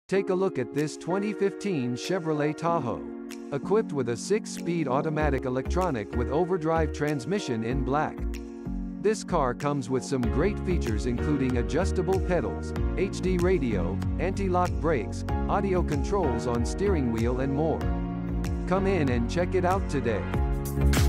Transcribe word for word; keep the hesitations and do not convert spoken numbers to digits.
Take a look at this twenty fifteen Chevrolet Tahoe. Equipped with a six-speed automatic electronic with overdrive transmission in black. This car comes with some great features including adjustable pedals, H D radio, anti-lock brakes, audio controls on steering wheel and more. Come in and check it out today.